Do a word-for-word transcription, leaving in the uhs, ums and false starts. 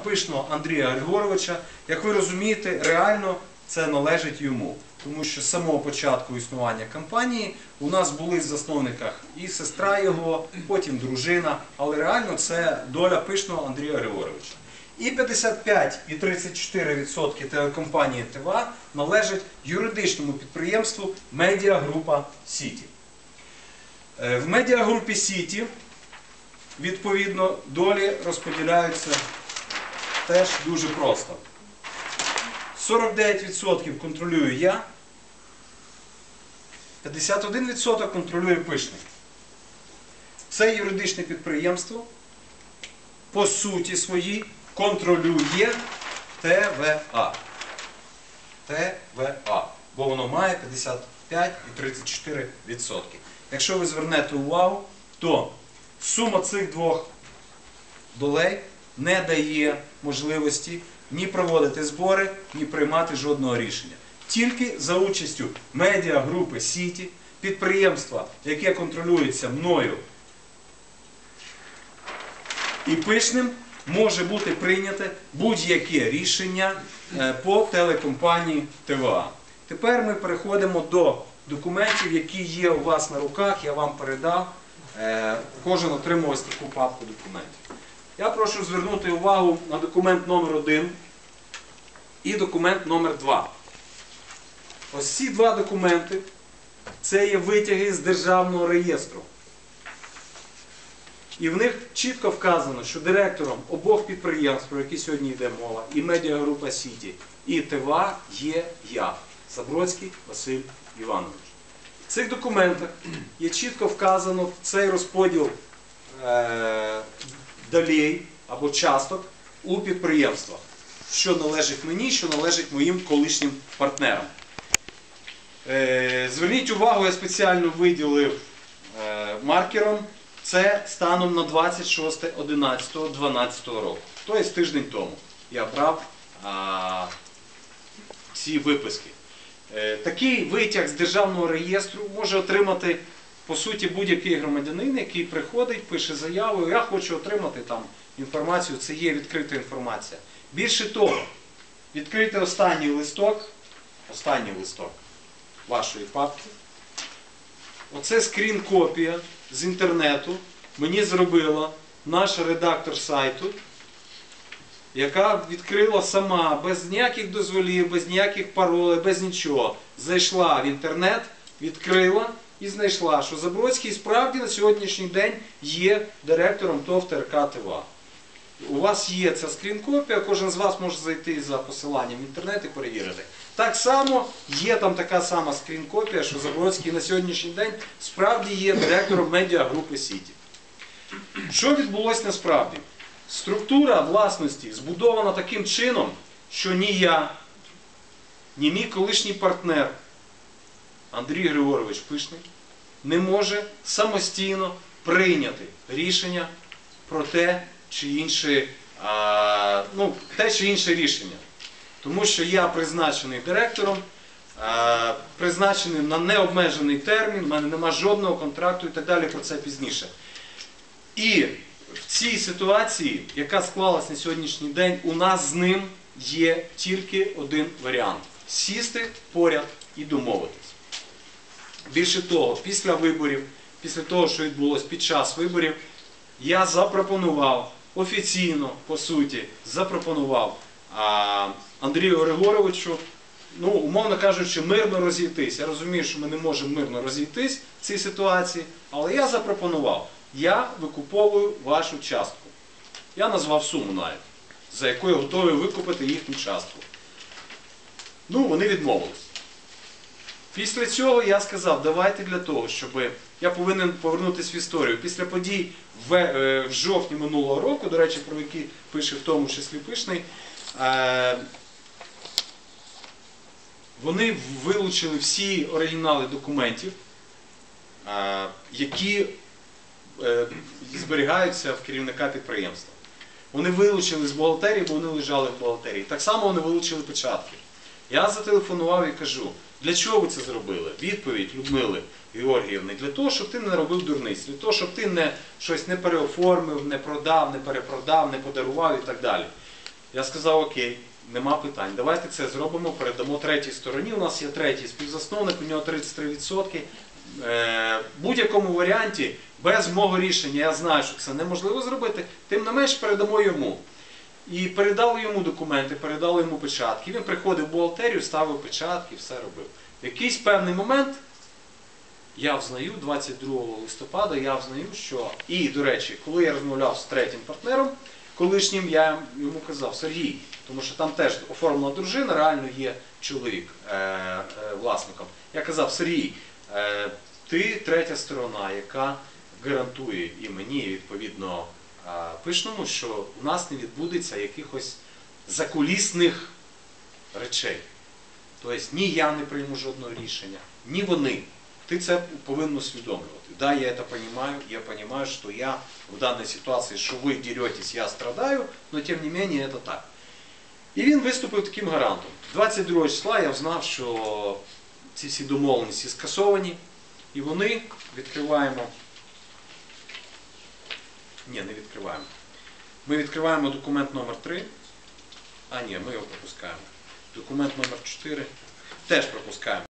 Пишного Андрія Григоровича. Як ви розумієте, реально це належить йому. Тому що з самого початку існування компанії у нас були в засновниках і сестра його, потім дружина, але реально це доля Пишного Андрія Григоровича. І п'ятдесят п'ять і тридцять чотири відсотки телекомпанії ТВА належать юридичному підприємству Медіагрупа Сіті. В Медіагрупі Сіті, відповідно, долі розподіляються теж дуже просто. сорок дев'ять відсотків контролюю я, п'ятдесят один відсоток контролює Пишний. Це юридичне підприємство по суті своїй контролює ТВА. ТВА. Бо воно має п'ятдесят п'ять і тридцять чотири відсотки. Якщо ви звернете увагу, то сума цих двох долей не дає можливості ні проводити збори, ні приймати жодного рішення. Тільки за участю Медіагрупи Сіті, підприємства, яке контролюється мною і Пишним, може бути прийняте будь-яке рішення по телекомпанії ТВА. Тепер ми переходимо до документів, які є у вас на руках, я вам передав. Кожен отримав ось таку папку документів. Я прошу звернути увагу на документ номер один і документ номер два. Ось ці два документи – це є витяги з державного реєстру. І в них чітко вказано, що директором обох підприємств, про які сьогодні йде мова, і Медіагрупа Сіті, і ТВА є я, Забродський Василь Іванович. В цих документах є чітко вказано цей розподіл е долей або часток у підприємствах, що належить мені, що належить моїм колишнім партнерам. Е зверніть увагу, я спеціально виділив е маркером, це станом на двадцять шосте одинадцяте дванадцятого року. Тобто тиждень тому я брав а, ці виписки. Е, такий витяг з державного реєстру може отримати, по суті, будь-який громадянин, який приходить, пише заяву, я хочу отримати там інформацію, це є відкрита інформація. Більше того, відкрити останній листок, останній листок вашої папки. Оце скрін-копія з інтернету мені зробила наша редактор сайту, яка відкрила сама, без ніяких дозволів, без ніяких паролей, без нічого. Зайшла в інтернет, відкрила і знайшла, що Забродський справді на сьогоднішній день є директором ТОВ ТРК ТВА. У вас є ця скрін-копія, кожен з вас може зайти за посиланням в інтернет і перевірити. Так само є там така сама скрін-копія, що Забродський на сьогоднішній день справді є директором Медіагрупи Сіті. Що відбулося насправді? Структура власності збудована таким чином, що ні я, ні мій колишній партнер Андрій Григорович Пишний не може самостійно прийняти рішення про те, чи інше, а, ну, те чи інше рішення. Тому що я призначений директором, а, призначений на необмежений термін, в мене немає жодного контракту і так далі, про це пізніше. І в цій ситуації, яка склалась на сьогоднішній день, у нас з ним є тільки один варіант – сісти поряд і домовитись. Більше того, після виборів, після того, що відбулося під час виборів, я запропонував, офіційно, по суті, запропонував а, Андрію Григоровичу, ну, умовно кажучи, мирно розійтись. Я розумію, що ми не можемо мирно розійтись в цій ситуації, але я запропонував, я викуповую вашу частку. Я назвав суму навіть, за якою готовий викупити їхню частку. Ну, вони відмовились. Після цього я сказав, давайте для того, щоб я повинен повернутися в історію. Після подій в, в жовтні минулого року, до речі, про які пише в тому числі Пишний, вони вилучили всі оригінали документів, які зберігаються в керівника підприємства. Вони вилучили з бухгалтерії, бо вони лежали в бухгалтерії. Так само вони вилучили печатки. Я зателефонував і кажу, для чого ви це зробили? Відповідь Людмили Георгіївни: для того, щоб ти не робив дурниць, для того, щоб ти не, щось не переоформив, не продав, не перепродав, не подарував і так далі. Я сказав, окей, нема питань, давайте це зробимо, передамо третій стороні. У нас є третій співзасновник, у нього тридцять три відсотки. В будь-якому варіанті, без мого рішення, я знаю, що це неможливо зробити, тим не менш передамо йому. І передали йому документи, передали йому печатки. Він приходив в бухгалтерію, ставив печатки, все робив. В якийсь певний момент я взнаю, двадцять другого листопада, я взнаю, що... І, до речі, коли я розмовляв з третім партнером, колишнім, я йому казав, Сергій, тому що там теж оформлена дружина, реально є чоловік е, е, власником. Я казав, Сергій, е, ти третя сторона, яка гарантує і мені, і відповідно е, Пишному, що у нас не відбудеться якихось закулісних речей. Тобто ні я не прийму жодного рішення, ні вони. Ты це повинен усвідомлювати. Да, я это понимаю, я понимаю, что я в данной ситуации, что вы деретесь, я страдаю, но тем не менее это так. І він виступив таким гарантом. двадцять другого числа я знав, що ці всі домовленості скасовані, і вони відкриваємо... Ні, не відкриваємо. Ми відкриваємо документ номер три. А ні, ми його пропускаємо. Документ номер чотири теж пропускаємо.